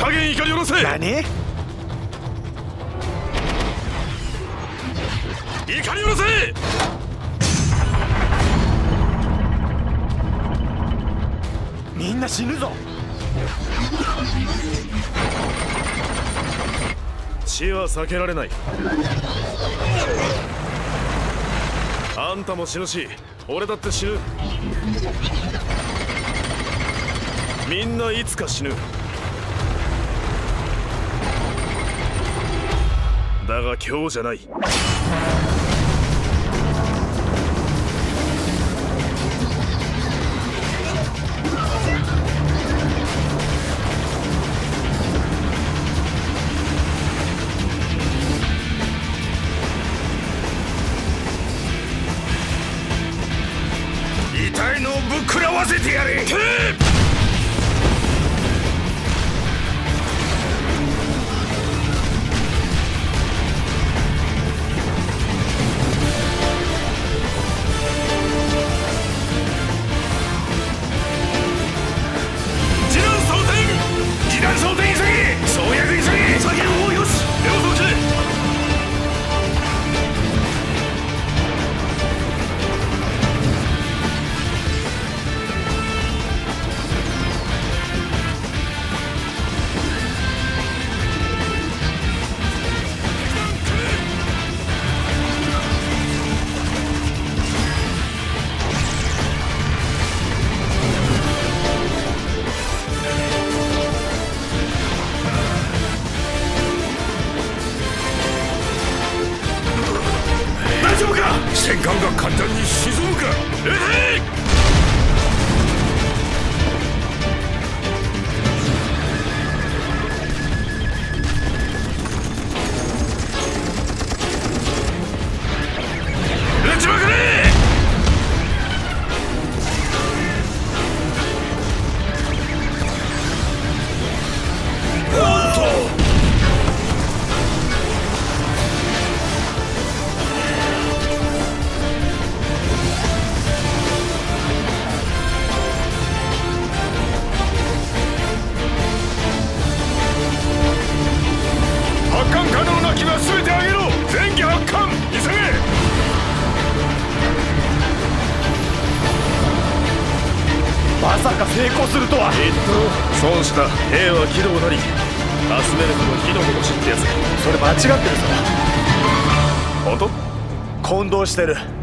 加減怒り下ろせ。 何？ 怒り下ろせ。 みんな死ぬぞ。 死は避けられない。あんたも死ぬし、俺だって死ぬ。みんないつか死ぬ。だが今日じゃない。 痛いのをぶっ食らわせてやれ。時短装填急げ。創薬急げ。作業をよし。両方切れ。戦艦が簡単に沈むか。撃ちまくれ。全てあげろ。前期発艦。急げ。 まさか成功するとは。 損した。兵は軌道なり。アスメルトの火の戻しってやつ。 それ間違ってるぞ。 本当？ 混同してる。